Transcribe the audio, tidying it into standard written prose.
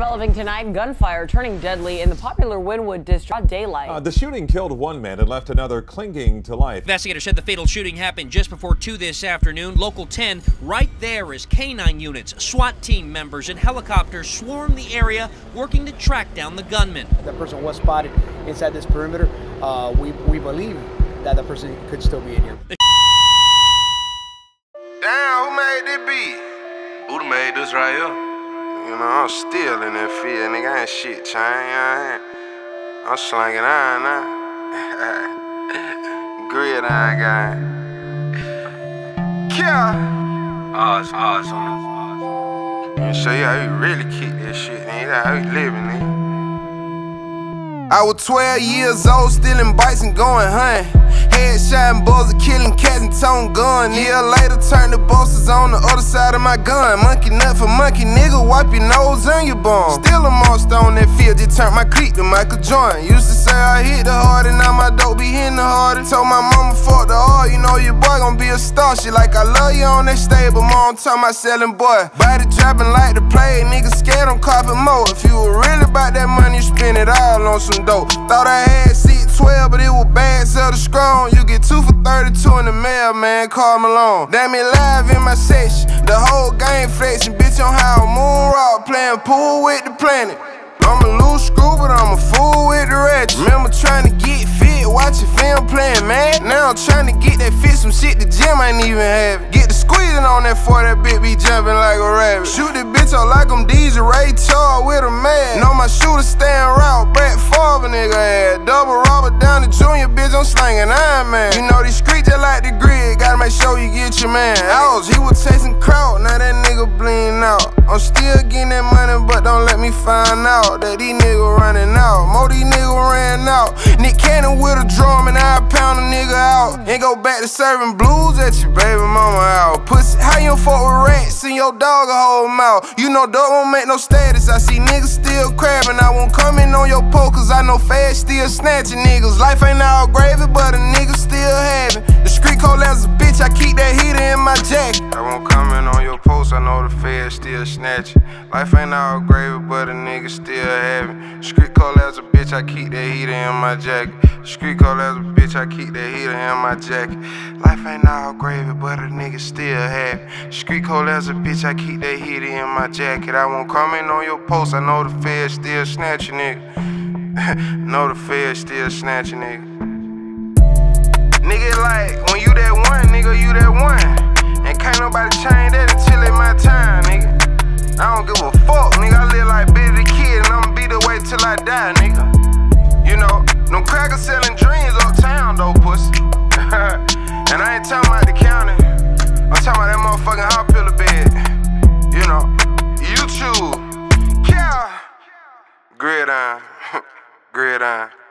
Developing tonight, gunfire turning deadly in the popular Wynwood district. Daylight. The shooting killed one man and left another clinging to life. Investigators said the fatal shooting happened just before 2 this afternoon. Local 10 right there as K-9 units, SWAT team members, and helicopters swarmed the area working to track down the gunman. That person was spotted inside this perimeter. We believe that the person could still be in here. Damn, who made this beat? Who made this right here? You know, I'm still in that field, nigga. I ain't shit changed. I'm slanging iron now. Gridiron guy. Yeah. Awesome. Let me show you how you really kick that shit, nigga. How you living, nigga. I was 12 years old, stealing bikes and going hunting. Headshotting bulls and killing cats and towing gun. Year later, turned the bolsters on the other side of my gun. Monkey nut for monkey, nigga, wipe your nose on your bum. Still a monster on that field, just turned my clique to Michael Jordan. Used to say I hit the hard and now my dope be hitting the hard. Told my mama fuck the hard, you know your boy gon' be a star. She like I love you on that stage, but mom talking about selling boy. Body dropping like the play, nigga scared on carpet more. If you were really about that money, you spend it all on some dope. Thought I had seat 12, but it was bad, sell the strong. You get 2 for 32 in the mail, man, call Malone. Damn it, live in my section, the whole game flexing. Bitch on how moon rock, playing pool with the planet. I'm a loose screw, but I'm a fool with the ratchet. Remember trying to get fit, watching film playing, man. Now I'm trying to get that fit, some shit the gym ain't even have. Get the squeezing on that for that bitch be jumping like a rabbit. Shoot this bitch up like I'm Diesel Ray Charles with a man. Know my shooter staying route, Brett Favre nigga had. Double Robert down the junior, bitch, I'm slanging Iron Man. You know these streets just like the grid, gotta make sure you get your man. He was chasing crowd, now that nigga bleeding out. I'm still getting that money, but don't let me find out that these niggas running out. More these niggas ran out. Nick Cannon with a drum and I pound a nigga out. And go back to serving blues at your baby mama out. Pussy, how you fuck with rats in your dog a whole mouth? You know dog won't make no status. I see niggas still crabbing. I won't come in on your poke, cause I know fast still snatching niggas. Life ain't all gravy, but a nigga still having. The street cold as a bitch, I keep that heater in my jacket. I won't come in on your post, I know the feds still snatching. Life ain't all gravy, but a nigga still having. Street cold as a bitch, I keep that heater in my jacket. Street cold as a bitch, I keep that heater in my jacket. Life ain't all gravy, but a nigga still having. Street cold as a bitch, I keep that heater in my jacket. I won't come in on your post, I know the feds still snatching, nigga. Know the feds still snatching, nigga. Nigga, like, when you that one, nigga, you that one. And can't nobody change that until it's my time, nigga. I don't give a fuck, nigga. I live like Billy the Kid, and I'ma be the way till I die, nigga. You know, them crackers selling dreams uptown, though, pussy. And I ain't talking about the county. I'm talking about that motherfucking hot pillar bed. You know, YouTube. Yeah. Gridiron. Gridiron.